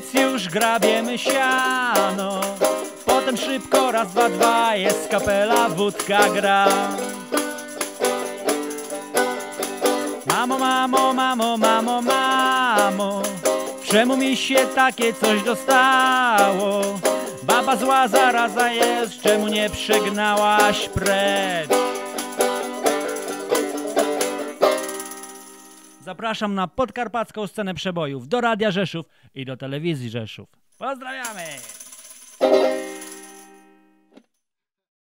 nic, już grabiemy siano. Potem szybko, raz, dwa, dwa, jest kapela, wódka gra. Mamo, mamo, mamo, mamo, mamo, czemu mi się takie coś dostało? Baba zła zaraza jest, czemu nie przegnałaś precz? Zapraszam na podkarpacką scenę przebojów, do Radia Rzeszów i do Telewizji Rzeszów. Pozdrawiamy!